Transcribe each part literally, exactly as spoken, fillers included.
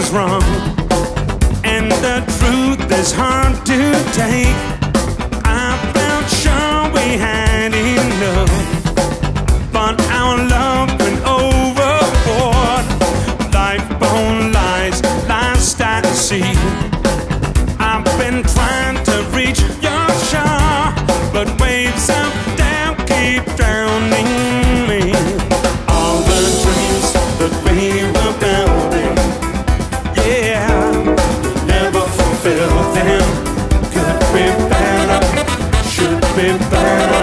was wrong, and the truth is hard to take. I felt sure we had enough, but our love went overboard. Life born lies, last I see. I've been trying to reach your shore, but waves of doubt keep drowning me. All the dreams that we were building, yeah, never fulfilled them. Could be better, should be better.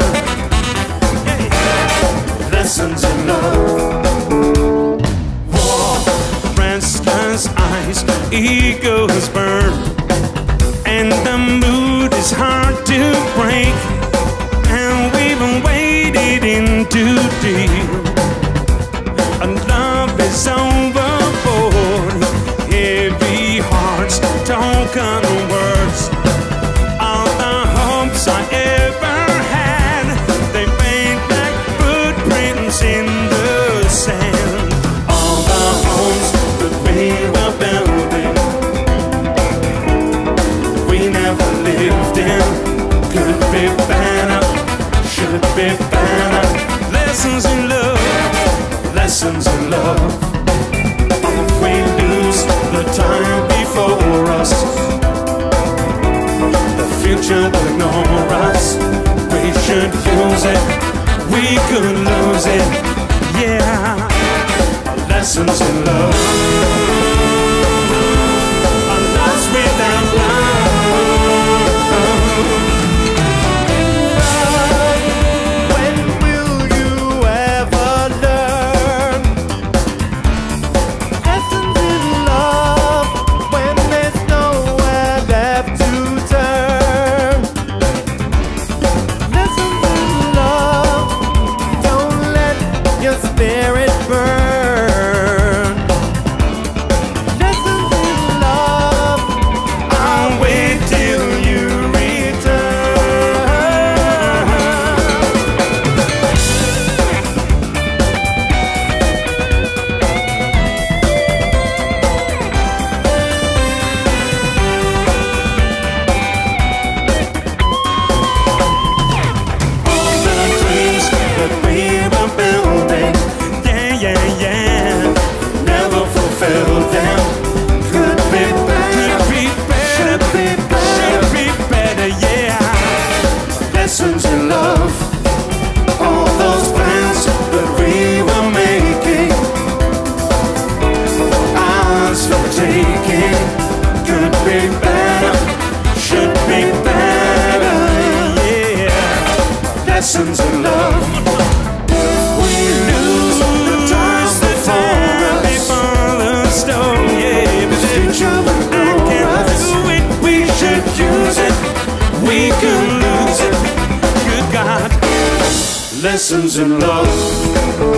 Yeah. Lessons in love. War, restless eyes, egos burn, and the mood is hard to break. And we've waited in too deep, and love is overboard. Heavy hearts, token words, all the hopes I ever had, they fade like footprints in the sand. All the homes that we were building, we never lived in. Could be better, should be better. Lessons in love, lessons in love. If we lose the time before us, the future will ignore us. We should use it, we could lose it, yeah. Lessons in love, a lost without love. Lessons in love, all those plans that we were making, ours for the taking. Could be better, should be better, yeah. Lessons in love. We lose the time before the storm, yeah. But the future will know us. We should use it, we could lose it. God, lessons in love.